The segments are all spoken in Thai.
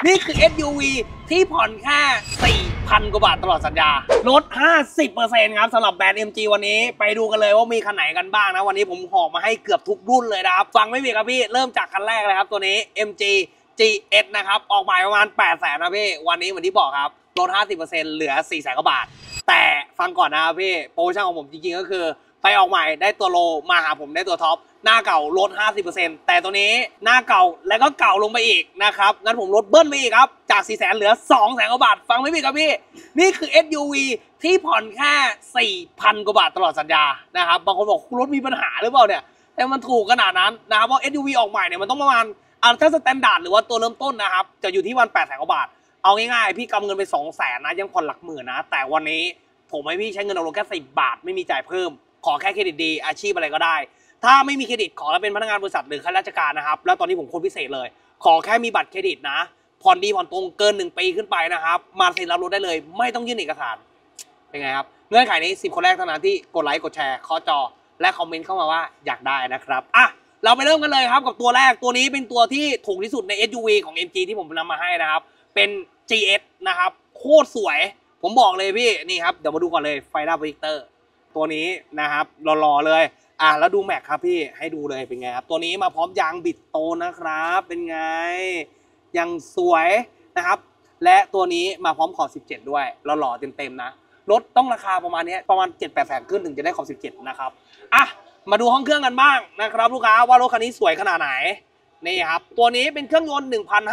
นี่คือ SUV ที่ผ่อนแค่ 4,000 กว่าบาทตลอดสัญญาลด 50% ครับสำหรับแบรนด์ MG วันนี้ไปดูกันเลยว่ามีคันไหนกันบ้างนะวันนี้ผมหอบมาให้เกือบทุกรุ่นเลยนะครับฟังไม่ผิดครับพี่เริ่มจากคันแรกเลยครับตัวนี้ MG GS นะครับออกใหม่ประมาณ 800,000 นะพี่วันนี้เหมือนที่บอกครับลด 50% เหลือ 400,000 กว่าบาทแต่ฟังก่อนนะครับพี่โปรโมชั่นของผมจริงๆก็คือไปออกใหม่ได้ตัวโลมาหาผมได้ตัวท็อปหน้าเก่าลด 50% แต่ตัวนี้หน้าเก่าแล้วก็เก่าลงไปอีกนะครับงั้นผมลดเบิ้ลไปอีกครับจาก 400,000 เหลือ 200,000 กว่าบาทฟังไม่ผิดครับพี่นี่คือ SUV ที่ผ่อนแค่ 4,000 กว่าบาทตลอดสัญญานะครับบางคนบอกรถมีปัญหาหรือเปล่าเนี่ยแต่มันถูกขนาดนั้นนะครับเพราะ SUV ออกใหม่เนี่ยมันต้องประมาณถ้าสแตนดาร์ดหรือว่าตัวเริ่มต้นนะครับจะอยู่ที่วัน 800,000 กว่าบาทเอาง่ายๆพี่กำเงินไป 200,000 นะยังผ่อนหลักหมื่นนะแต่วันนี้ผมให้พี่ใช้เงินเอาลงแค่10 บาทไม่มีจ่ายเพิ่มขอแค่เครดิตดีอาชีพอะไรก็ได้ถ้าไม่มีเครดิตขอแล้วเป็นพนักงานบริษัทหรือข้าราชการนะครับแล้วตอนนี้ผมโคตรพิเศษเลยขอแค่มีบัตรเครดิตนะผ่อนดีผ่อนตรงเกิน1 ปีขึ้นไปนะครับมาเซ็นรับรถได้เลยไม่ต้องยื่นเอกสารเป็นไงครับเงื่อนไขนี้10 คนแรกเท่านั้นที่กดไลค์กดแชร์เคาะจอและคอมเมนต์เข้ามาว่าอยากได้นะครับอ่ะเราไปเริ่มกันเลยครับกับตัวแรกตัวนี้เป็นตัวที่ถูกที่สุดใน SUV ของ MG ที่ผมนำมาให้นะครับเป็น GS นะครับโคตรสวยผมบอกเลยพี่นี่ครับเดี๋ยวมาดูก่อนเลยไฟหน้าโปรเจคเตอร์ตัวนี้นะครับหล่อๆเลยแล้วดูแม็กครับพี่ให้ดูเลยเป็นไงครับตัวนี้มาพร้อมยางบิดโตนะครับเป็นไงยังสวยนะครับและตัวนี้มาพร้อมขอบ17ด้วยหล่อๆเต็มๆนะรถต้องราคาประมาณนี้ประมาณ 7-8 แสนขึ้นถึงจะได้ขอบ17นะครับมาดูห้องเครื่องกันบ้างนะครับลูกค้าว่ารถคันนี้สวยขนาดไหนนี่ครับตัวนี้เป็นเครื่องยนต์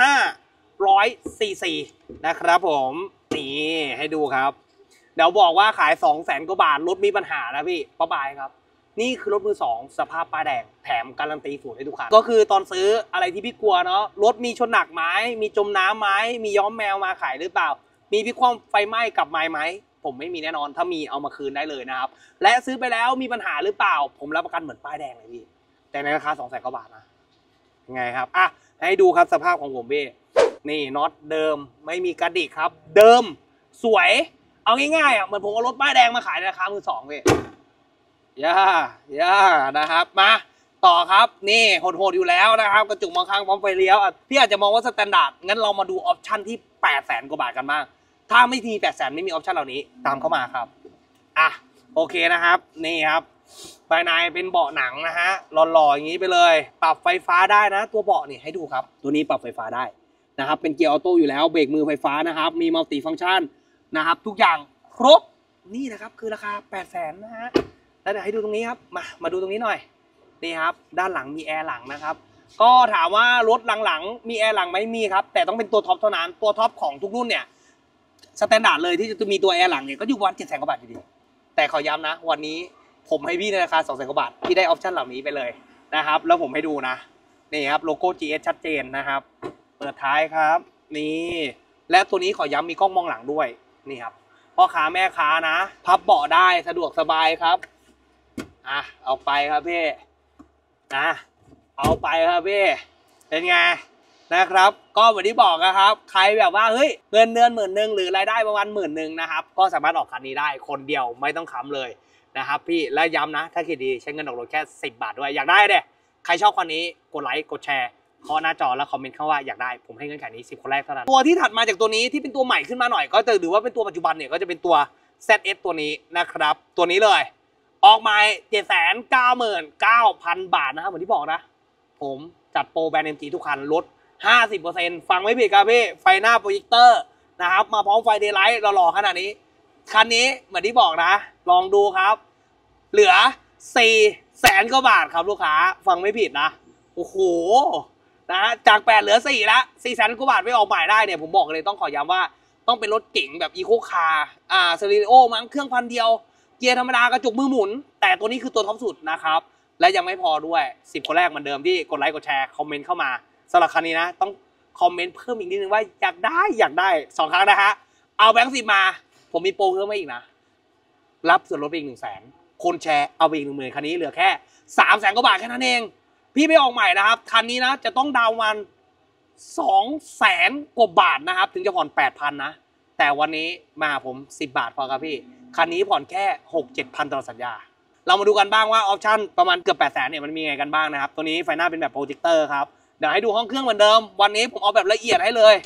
1,500 ซีซีนะครับผมนี่ให้ดูครับเดี๋ยวบอกว่าขาย 200,000 กว่าบาทรถมีปัญหานะพี่ป๊อบายครับนี่คือรถมือ2สภาพป้ายแดงแถมการันตีศูนย์ให้ทุกคันก็คือตอนซื้ออะไรที่พี่กลัวเนาะรถมีชนหนักไหมมีจมน้ำไหมมีย้อมแมวมาขายหรือเปล่ามีพลิกคว่ำไฟไหม้กับไม้ไหมผมไม่มีแน่นอนถ้ามีเอามาคืนได้เลยนะครับและซื้อไปแล้วมีปัญหาหรือเปล่าผมรับประกันเหมือนป้ายแดงเลยพี่แต่ในราคา 200,000 กว่าบาทนะยังไงครับให้ดูครับสภาพของผมพี่นี่น็อตเดิมไม่มีกระดิกครับเดิมสวยเอาง่ายๆเหมือนผมเอารถป้ายแดงมาขายในราคามือสองพี่ย่านะครับมาต่อครับนี่โหดๆอยู่แล้วนะครับกระจกมองข้างพร้อมไฟเลี้ยวพี่อาจจะมองว่าสแตนดาร์ดงั้นเรามาดูออปชั่นที่ 800,000 กว่าบาทกันบ้างถ้าไม่ที 800,000 ไม่มีออปชั่นเหล่านี้ตามเข้ามาครับโอเคนะครับนี่ครับภายในเป็นเบาะหนังนะฮะหล่อๆอย่างนี้ไปเลยปรับไฟฟ้าได้นะตัวเบาะนี่ให้ดูครับตัวนี้ปรับไฟฟ้าได้นะครับเป็นเกียร์ออโต้อยู่แล้วเบรกมือไฟฟ้านะครับมีมัลติฟังก์ชันนะครับทุกอย่างครบนี่นะครับคือราคา 800,000 นะฮะแล้วเดี๋ยวให้ดูตรงนี้ครับมาดูตรงนี้หน่อยนี่ครับด้านหลังมีแอร์หลังนะครับก็ถามว่ารถหลังๆมีแอร์หลังไหมมีครับแต่ต้องเป็นตัวท็อปเท่านั้นตัวท็อปของทุกรุ่นเนี่ยสแตนดาร์ดเลยที่จะมีตัวแอร์หลังเนี่ยก็อยู่ประมาณ 700,000 กว่าบาทอยู่ดีแต่ขอย้ำนะวันนี้ผมให้พี่ในราคา 200,000 กว่าบาทที่ได้ออปชั่นเหล่านี้ไปเลยนะครับแล้วผมให้ดูนะนี่ครับโลโก้ GS ชัดเจนนะครับเปิดท้ายครับนี่และตัวนี้ขอย้ำมีกล้องมองหลังด้วยนี่ครับพ่อค้าแม่ค้านะพับเบาะได้สะดวกสบายครับเอาไปครับพี่เอาไปครับพี่เป็นไงนะครับก็เหมือนที่บอกนะครับใครแบบว่าเฮ้ยเงินเดือน10,000หรือรายได้ประมาณ10,000นะครับก็สามารถออกคันนี้ได้คนเดียวไม่ต้องค้ำเลยนะครับพี่และย้ำนะถ้าคิดดีใช้เงินออกรถแค่10 บาทด้วยอยากได้เด้ใครชอบคันนี้กดไลค์กดแชร์เคาะหน้าจอแล้วคอมเมนต์เข้าว่าอยากได้ผมให้เงื่อนไขนี้10 คนแรกเท่านั้นตัวที่ถัดมาจากตัวนี้ที่เป็นตัวใหม่ขึ้นมาหน่อยก็จะหรือว่าเป็นตัวปัจจุบันเนี่ยก็จะเป็นตัว ZS ตัวนี้นะครับตัวนี้เลยออกมา 799,000 บาทนะครับเหมือนที่บอกนะผมจัดโปรแบรนด์ MG ทุกคันลด 50% ฟังไม่ผิดครับพี่ไฟหน้าโปรเจคเตอร์นะครับมาพร้อมไฟเดย์ไลท์หล่อๆขนาดนี้คันนี้เหมือนที่บอกนะลองดูครับเหลือ 400,000 กว่าบาทครับลูกค้าฟังไม่ผิดนะโอ้โหนะจาก8เหลือ4แล้ว 400,000 กว่าบาทไม่ออกใหม่ได้เนี่ยผมบอกเลยต้องขอย้ำว่าต้องเป็นรถเก๋งแบบอีโคคาร์สเตอริโอมั้งเครื่องพันเดียวเกียร์ธรรมดากระจกมือหมุนแต่ตัวนี้คือตัวท็อปสุดนะครับและยังไม่พอด้วย10 คนแรกเหมือนเดิมที่กดไลค์กดแชร์คอมเมนต์เข้ามาสำหรับคันนี้นะต้องคอมเมนต์เพิ่มอีกนิดนึงว่าอยากได้2 ครั้งนะฮะเอาแบงค์10มาผมมีโปรเพิ่มมาอีกนะรับส่วนลดไปอีก 100,000 คนแชร์เอาไปอีก 10,000 คันนี้เหลือแค่ 300,000 กว่าบาทแค่นั้นเองพี่ไปออกใหม่นะครับคันนี้นะจะต้องดาวน์มัน 200,000 กว่าบาทนะครับถึงจะผ่อน 8,000 นะแต่วันนี้มาผม10 บาทพอครับพี่คันนี้ผ่อนแค่ 6-7,000 ตลอดสัญญาเรามาดูกันบ้างว่าออปชั่นประมาณเกือบ 800,000 เนี่ยมันมีไงกันบ้างนะครับตัวนี้ไฟหน้าเป็นแบบโปรเจคเตอร์ครับเดี๋ยวให้ดูห้องเครื่องเหมือนเดิมวันนี้ผมเอาแบบละเอียดให้เลย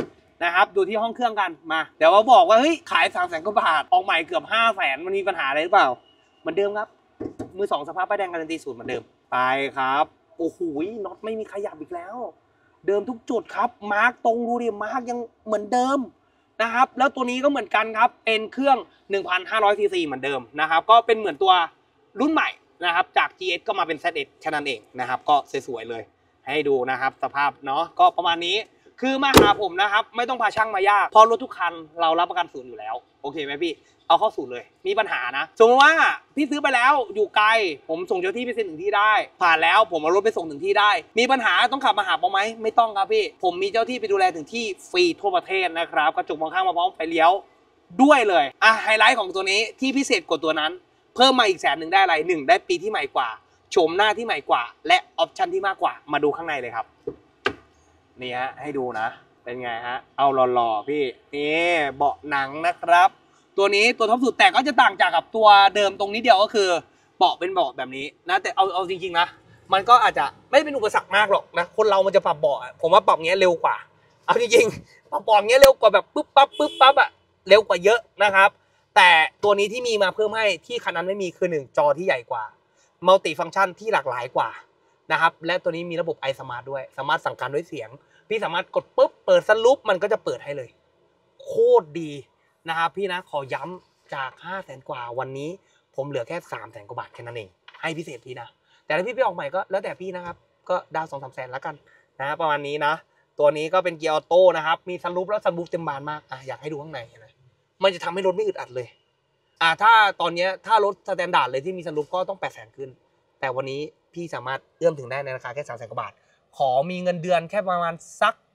นะครับดูที่ห้องเครื่องกันมาเดี๋ยวมาบอกว่าเฮ้ยขาย300,000 กว่าบาทออกใหม่เกือบ500,000มันมีปัญหาอะไรหรือเปล่าเหมือนเดิมครับมือ2สภาพป้ายแดงการันตีศูนย์เหมือนเดิมไปครับโอ้โหน็อตไม่มีขยับอีกแล้วเดิมทุกจุดครับมาร์กตรงดูดิมาร์กยังเหมือนเดิมนะครับแล้วตัวนี้ก็เหมือนกันครับเป็นเครื่อง 1,500 ซีซีเหมือนเดิมนะครับก็เป็นเหมือนตัวรุ่นใหม่นะครับจาก GS ก็มาเป็น ZS แค่นั้นเองนะครับก็สวยๆเลยให้ดูนะครับสภาพเนาะก็ประมาณนี้คือมาหาผมนะครับไม่ต้องพาช่างมายากเพราะรถทุกคันเรารับประกันศูนย์อยู่แล้วโอเคไหมพี่เอาเข้าศูนย์เลยมีปัญหานะสมมติว่าพี่ซื้อไปแล้วอยู่ไกลผมส่งเจ้าที่ไปเซ็นถึงที่ได้ผ่านแล้วผมเอารถไปส่งถึงที่ได้มีปัญหาต้องขับมาหาผมไหมไม่ต้องครับพี่ผมมีเจ้าที่ไปดูแลถึงที่ฟรีทั่วประเทศนะครับกระจกมองข้างมาพร้อมไฟเลี้ยวด้วยเลยไฮไลท์ของตัวนี้ที่พิเศษกว่าตัวนั้นเพิ่มมาอีก100,000ได้อะไร1ได้ปีที่ใหม่กว่าโฉมหน้าที่ใหม่กว่าและออปชั่นที่มากกว่ามาดูข้างในเลยครับนี่ฮะให้ดูนะเป็นไงฮะเอาหล่อๆพี่นี่เบาะหนังนะครับตัวนี้ตัวท็อปสุดแต่ก็จะต่างจากกับตัวเดิมตรงนี้เดียวก็คือเบาะเป็นเบาะแบบนี้นะแต่เอาจริงๆนะมันก็อาจจะไม่เป็นอุปสรรคมากหรอกนะคนเรามันจะปรับเบาะผมว่าปรับเงี้ยเร็วกว่าเอาจริงๆปรับเบาะเงี้ยเร็วกว่าแบบปึ๊บปั๊บอะเร็วกว่าเยอะนะครับแต่ตัวนี้ที่มีมาเพิ่มให้ที่คันนั้นไม่มีคือ1จอที่ใหญ่กว่ามัลติฟังก์ชันที่หลากหลายกว่านะครับและตัวนี้มีระบบ iSmart ด้วยสามารถสั่งการด้วยเสียงพี่สามารถกดปุ๊บเปิดสลูปมันก็จะเปิดให้เลยโคตรดีนะครับพี่นะขอย้ำจาก500,000 กว่าวันนี้ผมเหลือแค่300,000 กว่าบาทแค่นั้นเองให้พิเศษพี่นะแต่ถ้าพี่ไปออกใหม่ก็แล้วแต่พี่นะครับก็ดาว2-3 แสนแล้วกันนะประมาณนี้นะตัวนี้ก็เป็นเกียร์ออโต้นะครับมีสลูปแล้วสลูปเต็มบานมากอยากให้ดูข้างในนะมันจะทำให้รถไม่อึดอัดเลยถ้าตอนนี้ถ้ารถสแตนดาร์ดเลยที่มีสลูปก็ต้อง800,000ขึ้นแต่วันนี้พี่สามารถเอื้อมถึงได้ในราคาแค่300,000 กว่าบาทขอมีเงินเดือนแค่ประมาณสัก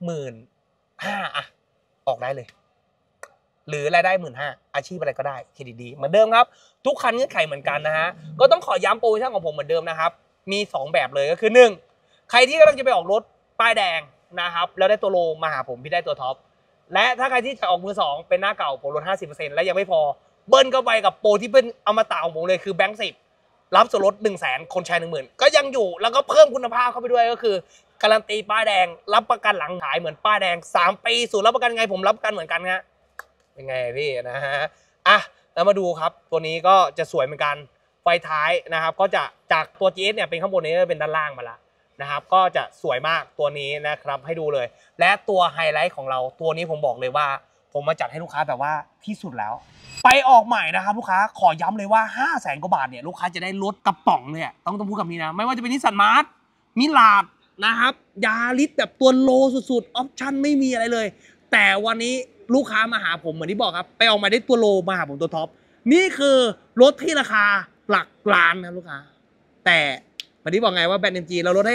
15,000ออกได้เลยหรือรายได้15,000อาชีพอะไรก็ได้เครดิตดีเหมือนเดิมครับทุกคันเงื่อนไขเหมือนกันนะฮะก็ต้องขอย้ำโปรโมชั่นของผมเหมือนเดิมนะครับมี2แบบเลยก็คือ1ใครที่กำลังจะไปออกรถป้ายแดงนะครับแล้วได้ตัวโลมาหาผมพี่ได้ตัวท็อปและถ้าใครที่จะออกมือ2เป็นหน้าเก่าผมลด 50% และยังไม่พอเบิ้ลเข้าไปกับโปรที่เป็นอมตะของผมเลยคือแบงค์10รับส่วนลด 100,000 คนใช้ 10,000ก็ยังอยู่แล้วก็เพิ่มคุณภาพเข้าไปด้วยก็คือการันตีป้ายแดงรับประกันหลังขายเหมือนป้ายแดง3 ปีศูนย์รับประกันไงผมรับประกันเหมือนกันฮะเป็นไงพี่นะฮะแล้วมาดูครับตัวนี้ก็จะสวยเหมือนกันไฟท้ายนะครับก็จะจากตัว GS เนี่ยเป็นข้างบนนี้เป็นด้านล่างมาละนะครับก็จะสวยมากตัวนี้นะครับให้ดูเลยและตัวไฮไลท์ของเราตัวนี้ผมบอกเลยว่าผมมาจัดให้ลูกค้าแบบว่าที่สุดแล้วไปออกใหม่นะครับลูกค้าขอย้ำเลยว่า500,000 กว่าบาทเนี่ยลูกค้าจะได้รถกระป๋องเนี่ยต้องพูดกับนี้นะไม่ว่าจะเป็นนิสสันมาร์ทมิลาดนะครับยาริสแบบตัวโลสุดๆออปชั่นไม่มีอะไรเลยแต่วันนี้ลูกค้ามาหาผมเหมือนที่บอกครับไปออกมาได้ตัวโลมาหาผมตัวท็อปนี่คือรถที่ราคาหลักล้านนะลูกค้าแต่วันนี้บอกไงว่าแบรนด์ MG เราลดให้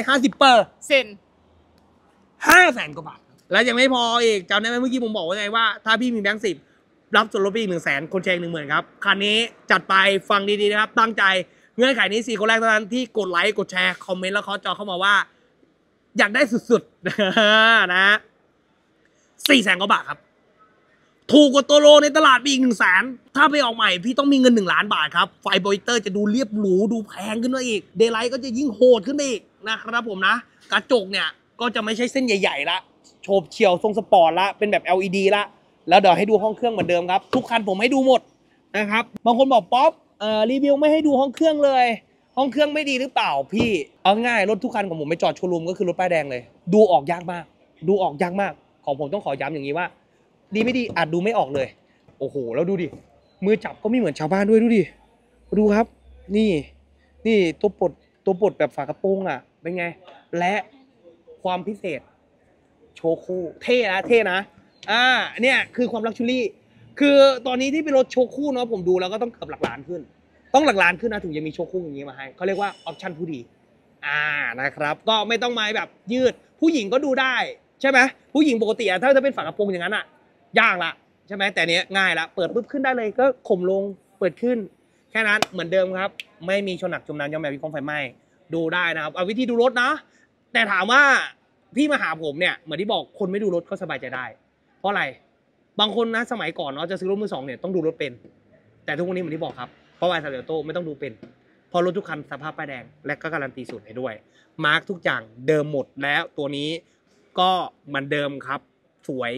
500,000 กว่าบาทแล้วยังไม่พออีกจำได้ไหมเมื่อกี้ผมบอกว่าไงว่าถ้าพี่มีแบงค์10รับส่วนลดไปอีก100,000คนแชร์10,000ครับคันนี้จัดไปฟังดีๆนะครับตั้งใจเงื่อนไขนี้4 คนแรกเท่านั้นที่กดไลค์กดแชร์คอมเมนต์แล้วเคาะจอเข้ามาว่าอยากได้สุดๆนะ400,000 กว่าบาทครับถูกกว่าตัวโลในตลาดไปอีก100,000ถ้าไปออกใหม่พี่ต้องมีเงิน1 ล้านบาทครับไฟโปรเจคเตอร์จะดูเรียบหรูดูแพงขึ้นมาอีกเดย์ไลท์ก็จะยิ่งโหดขึ้นไปอีกนะครับผมนะกระจกเนี่ยก็จะไม่ใช่เส้นใหญ่ๆละโฉบเฉี่ยวทรงสปอร์ตละเป็นแบบ LED ละแล้วเดี๋ยวให้ดูห้องเครื่องเหมือนเดิมครับทุกคันผมให้ดูหมดนะครับบางคนบอกป๊อปรีวิวไม่ให้ดูห้องเครื่องเลยห้องเครื่องไม่ดีหรือเปล่าพี่เอาง่ายรถทุกคันของผมไปจอดโชว์รูมก็คือรถป้ายแดงเลยดูออกยากมากของผมต้องขอย้ำอย่างนี้ว่าดีไม่ดีอาจดูไม่ออกเลยโอ้โหแล้วดูดิมือจับก็ไม่เหมือนชาวบ้านด้วยดูครับนี่ตัวปลดแบบฝากระโปรงเป็นไงและความพิเศษโชว์คู่เท่นะเนี่ยคือความลักชัวรี่คือตอนนี้ที่เป็นรถโชว์คู่เนาะผมดูแล้วก็ต้องเกือบหลักล้านขึ้นต้องหลักล้านขึ้นนะถึงจะมีโชว์คู่อย่างนี้มาให้เขาเรียกว่าออปชั่นผู้ดีนะครับก็ไม่ต้องมาแบบยืดผู้หญิงก็ดูได้ใช่ไหมผู้หญิงปกติถ้าจะเป็นฝากระโปรงอย่างนั้นยากละใช่ไหมแต่เนี้ยง่ายละเปิดปุ๊บขึ้นได้เลยก็ข่มลงเปิดขึ้นแค่นั้นเหมือนเดิมครับไม่มีชนหนักจมน้ำยอมแบบวิคมไฟไหม้ดูได้นะครับเอาวิธีดูรถนะแต่ถามว่าพี่มาหาผมเนี่ยเหมือนที่บอกคนไม่ดูรถก็สบายใจได้เพราะอะไรบางคนนะสมัยก่อนเนาะจะซื้อรถมือ 2เนี่ยต้องดูรถเป็นแต่ทุกวันนี้เหมือนที่บอกครับเพราะว่าซาเรโต้ไม่ต้องดูเป็นพอรถทุกคันสภาพป้ายแดงและก็การันตีศูนย์ให้ด้วยมาร์กทุกอย่างเดิมหมดแล้วตัวนี้ก็เหมือนเดิมครับสวย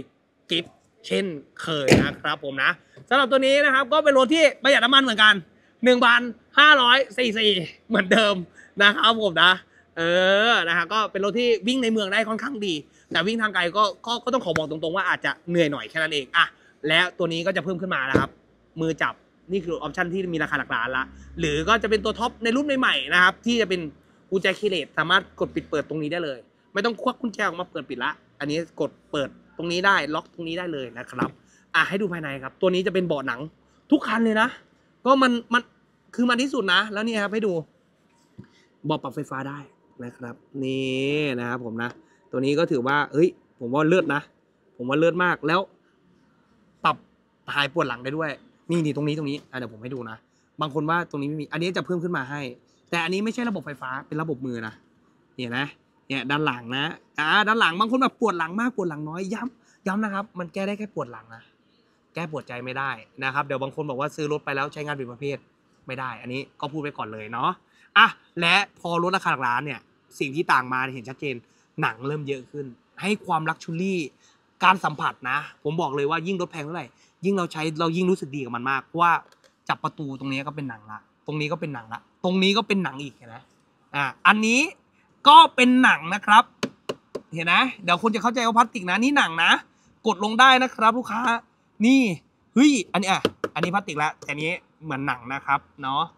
กิฟต์เช่นเคยนะครับผมนะสำหรับตัวนี้นะครับก็เป็นรถที่ประหยัดน้ำมันเหมือนกัน 1,500 ซีซีเหมือนเดิมนะครับผมนะนะครับก็เป็นรถที่วิ่งในเมืองได้ค่อนข้างดีแต่วิ่งทางไกลก็ต้องขอบอกตรงๆว่าอาจจะเหนื่อยหน่อยแค่นั้นเองอ่ะและตัวนี้ก็จะเพิ่มขึ้นมานะครับมือจับนี่คือออปชันที่มีราคาหลักล้านละหรือก็จะเป็นตัวท็อปในรุ่นใหม่ๆนะครับที่จะเป็นกุญแจคีย์เลสสามารถกดปิดเปิดตรงนี้ได้เลยไม่ต้องควักกุญแจออกมาเปิดปิดละอันนี้กดเปิดตรงนี้ได้ล็อกตรงนี้ได้เลยนะครับให้ดูภายในครับตัวนี้จะเป็นเบาะหนังทุกคันเลยนะก็มันคือมันที่สุดนะแล้วนี่ครับให้ดูเบาะปรับไฟฟ้าได้นะครับนี่นะครับผมนะตัวนี้ก็ถือว่าเฮ้ยผมว่าเลิศนะผมว่าเลิศมากแล้วปรับหายปวดหลังได้ด้วยนี่ตรงนี้เดี๋ยวผมให้ดูนะบางคนว่าตรงนี้ไม่มีอันนี้จะเพิ่มขึ้นมาให้แต่อันนี้ไม่ใช่ระบบไฟฟ้าเป็นระบบมือนะเนี่ยด้านหลังนะด้านหลังบางคนแบบปวดหลังมากปวดหลังน้อยย้ำนะครับมันแก้ได้แค่ปวดหลังนะแก้ปวดใจไม่ได้นะครับเดี๋ยวบางคนบอกว่าซื้อรถไปแล้วใช้งานผิดประเภทไม่ได้อันนี้ก็พูดไว้ก่อนเลยเนาะและพอลดราคาหลักล้านเนี่ยสิ่งที่ต่างมาเห็นชัดเจนหนังเริ่มเยอะขึ้นให้ความลักชัวรี่การสัมผัสนะผมบอกเลยว่ายิ่งรถแพงเท่าไหร่ยิ่งเราใช้เรายิ่งรู้สึกดีกับมันมากเพราะว่าจับประตูตรงนี้ก็เป็นหนังละตรงนี้ก็เป็นหนังละตรงนี้ก็เป็นหนังอีกนะอันนี้ก็เป็นหนังนะครับเห็นนะเดี๋ยวคนจะเข้าใจว่าพลาสติกนะนี่หนังนะกดลงได้นะครับลูกค้านี่เฮ้ยอันนี้พลาสติกแล้วแต่นี้เหมือนหนังนะครับเนาะ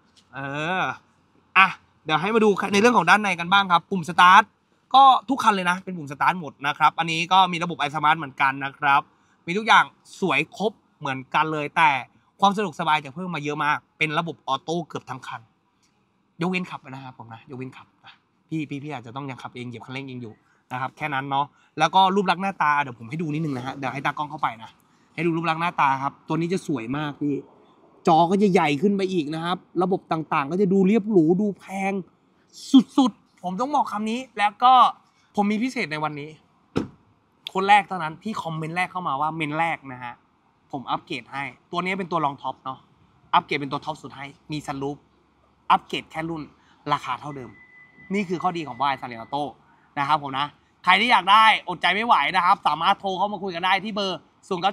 เดี๋ยวให้มาดูในเรื่องของด้านในกันบ้างครับปุ่มสตาร์ทก็ทุกคันเลยนะเป็นปุ่มสตาร์ทหมดนะครับอันนี้ก็มีระบบไอสมาร์ทเหมือนกันนะครับมีทุกอย่างสวยครบเหมือนกันเลยแต่ความสะดวกสบายจะเพิ่มมาเยอะมากเป็นระบบออโต้เกือบทั้งคันยกเว้นขับนะครับผมนะยกเว้นขับพี่อาจจะต้องยังขับเองเหยียบคันเร่งเองอยู่นะครับแค่นั้นเนาะแล้วก็รูปลักษณ์หน้าตาเดี๋ยวผมให้ดูนิดนึงนะฮะเดี๋ยวให้ตากล้องเข้าไปนะให้ดูรูปลักษณ์หน้าตาครับตัวนี้จะสวยมากพี่จอก็จะใหญ่ขึ้นไปอีกนะครับระบบต่างๆก็จะดูเรียบหรูดูแพงสุดๆผมต้องบอกคำนี้แล้วก็ผมมีพิเศษในวันนี้คนแรกเท่านั้นที่คอมเมนต์แรกเข้ามาว่าเมนแรกนะฮะผมอัปเกรดให้ตัวนี้เป็นตัวรองท็อปเนาะอัปเกรดเป็นตัวท็อปสุดให้มีซันรูฟอัปเกรดแค่รุ่นราคาเท่าเดิมนี่คือข้อดีของบ้านซาเรียโต้นะครับผมนะใครที่อยากได้อดใจไม่ไหวนะครับสามารถโทรเข้ามาคุยกันได้ที่เบอร์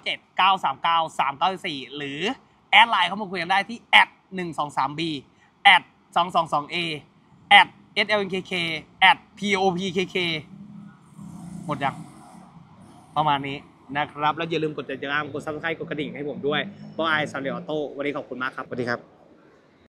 0979399394หรือแอดไลน์เข้ามาคุยกันได้ที่ @123b @222a @slnkk @popkk หมดยังประมาณนี้นะครับแล้วอย่าลืมกดติดตามกด Subscribe กดกระดิ่งให้ผมด้วยเพราะไอซาเรียโต้วันนี้ขอบคุณมากครับสวัสดีครับ